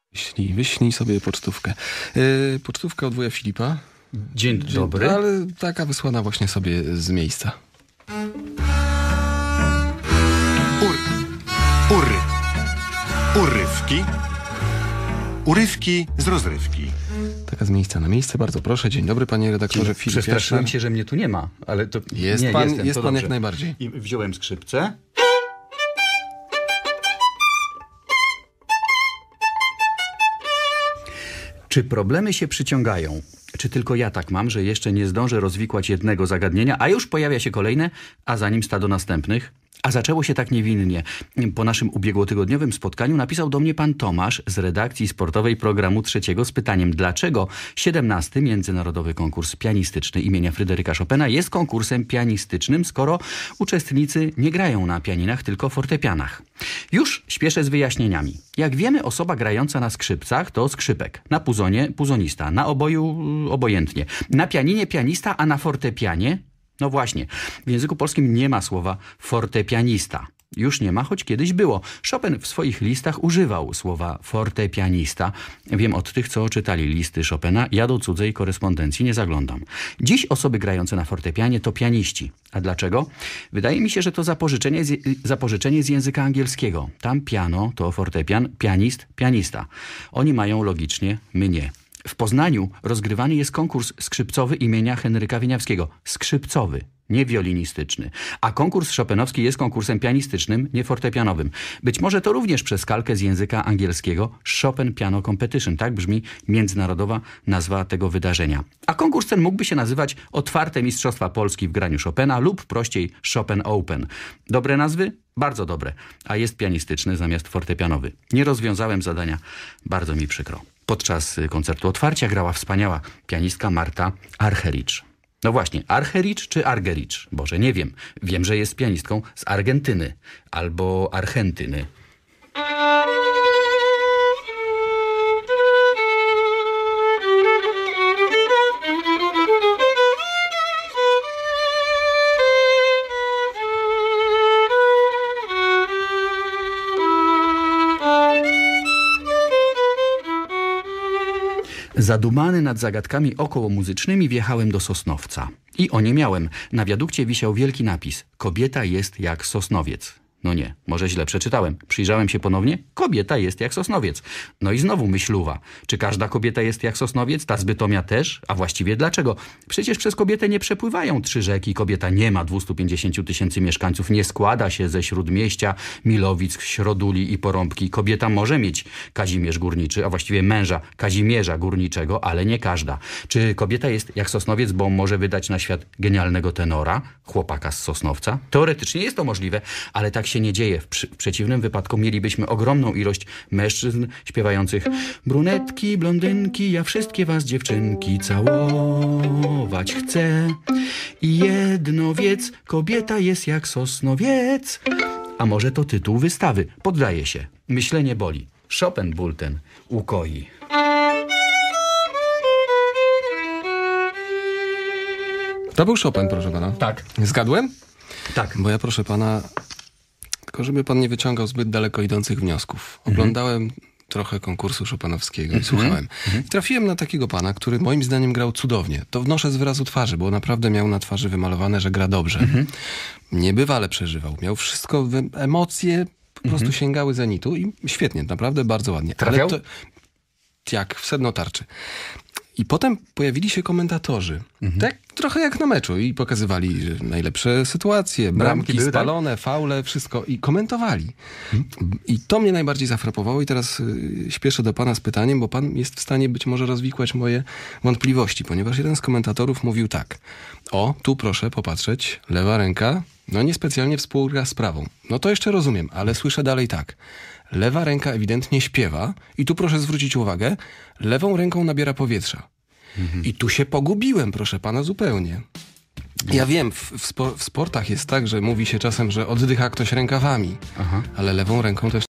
Wyślij sobie pocztówkę. Pocztówka od wuja Filipa. Dzień dobry. Ale taka wysłana właśnie sobie z miejsca. Urywki. Urywki z rozrywki. Taka z miejsca na miejsce. Bardzo proszę. Dzień dobry, panie redaktorze Filip. Przestraszyłem się, że mnie tu nie ma, ale to Jest nie, pan, jestem, jest to pan dobrze. jak najbardziej. I wziąłem skrzypce. Czy problemy się przyciągają? Czy tylko ja tak mam, że jeszcze nie zdążę rozwikłać jednego zagadnienia, a już pojawia się kolejne, a za nim stado następnych? A zaczęło się tak niewinnie. Po naszym ubiegłotygodniowym spotkaniu napisał do mnie pan Tomasz z redakcji sportowej Programu Trzeciego z pytaniem, dlaczego 17. Międzynarodowy Konkurs Pianistyczny imienia Fryderyka Chopina jest konkursem pianistycznym, skoro uczestnicy nie grają na pianinach, tylko fortepianach. Już śpieszę z wyjaśnieniami. Jak wiemy, osoba grająca na skrzypcach to skrzypek, na puzonie puzonista, na oboju obojętnie, na pianinie pianista, a na fortepianie... No właśnie, w języku polskim nie ma słowa fortepianista. Już nie ma, choć kiedyś było. Chopin w swoich listach używał słowa fortepianista. Wiem od tych, co czytali listy Chopina, ja do cudzej korespondencji nie zaglądam. Dziś osoby grające na fortepianie to pianiści. A dlaczego? Wydaje mi się, że to zapożyczenie z języka angielskiego. Tam piano to fortepian, pianist, pianista. Oni mają logicznie, my nie. W Poznaniu rozgrywany jest konkurs skrzypcowy imienia Henryka Wieniawskiego. Skrzypcowy, nie wiolinistyczny. A konkurs chopinowski jest konkursem pianistycznym, nie fortepianowym. Być może to również przez kalkę z języka angielskiego Chopin Piano Competition. Tak brzmi międzynarodowa nazwa tego wydarzenia. A konkurs ten mógłby się nazywać Otwarte Mistrzostwa Polski w graniu Chopina lub prościej Chopin Open. Dobre nazwy? Bardzo dobre. A jest pianistyczny zamiast fortepianowy. Nie rozwiązałem zadania. Bardzo mi przykro. Podczas koncertu otwarcia grała wspaniała pianistka Marta Argerich. No właśnie, Argerich czy Argerich? Boże, nie wiem. Wiem, że jest pianistką z Argentyny albo Argentyny. Zadumany nad zagadkami okołomuzycznymi wjechałem do Sosnowca. I o nie miałem. Na wiadukcie wisiał wielki napis. Kobieta jest jak sosnowiec. No nie, może źle przeczytałem. Przyjrzałem się ponownie. Kobieta jest jak sosnowiec. No i znowu myśluwa. Czy każda kobieta jest jak sosnowiec? Ta z Bytomia też? A właściwie dlaczego? Przecież przez kobietę nie przepływają 3 rzeki. Kobieta nie ma 250 000 mieszkańców. Nie składa się ze Śródmieścia, Milowic, Środuli i Porąbki. Kobieta może mieć Kazimierz Górniczy, a właściwie męża Kazimierza Górniczego, ale nie każda. Czy kobieta jest jak sosnowiec, bo może wydać na świat genialnego tenora, chłopaka z Sosnowca? Teoretycznie jest to możliwe, ale tak się nie dzieje. W przeciwnym wypadku mielibyśmy ogromną ilość mężczyzn śpiewających brunetki, blondynki, ja wszystkie was dziewczynki całować chcę. I jedno wiedz, kobieta jest jak sosnowiec. A może to tytuł wystawy? Poddaję się. Myślenie boli. Chopin ból ten ukoi. To był Chopin, proszę pana. Tak. Zgadłem? Tak. Bo ja, proszę pana, tylko żeby pan nie wyciągał zbyt daleko idących wniosków. Oglądałem trochę konkursu chopinowskiego i słuchałem. I trafiłem na takiego pana, który moim zdaniem grał cudownie. To wnoszę z wyrazu twarzy, bo naprawdę miał na twarzy wymalowane, że gra dobrze. Niebywale przeżywał. Miał wszystko, emocje po prostu sięgały zenitu i świetnie, naprawdę bardzo ładnie. Trafiał? Ale to jak w sedno tarczy. I potem pojawili się komentatorzy. Tak trochę jak na meczu. I pokazywali że najlepsze sytuacje, bramki były, spalone, faule, wszystko. I komentowali. I to mnie najbardziej zafrapowało. I teraz śpieszę do pana z pytaniem, bo pan jest w stanie być może rozwikłać moje wątpliwości. Ponieważ jeden z komentatorów mówił tak. O, tu proszę popatrzeć. Lewa ręka, no niespecjalnie współgra z prawą. No to jeszcze rozumiem, ale słyszę dalej tak. Lewa ręka ewidentnie śpiewa i tu proszę zwrócić uwagę, lewą ręką nabiera powietrza. I tu się pogubiłem, proszę pana, zupełnie. Ja wiem, w sportach jest tak, że mówi się czasem, że oddycha ktoś rękawami, ale lewą ręką też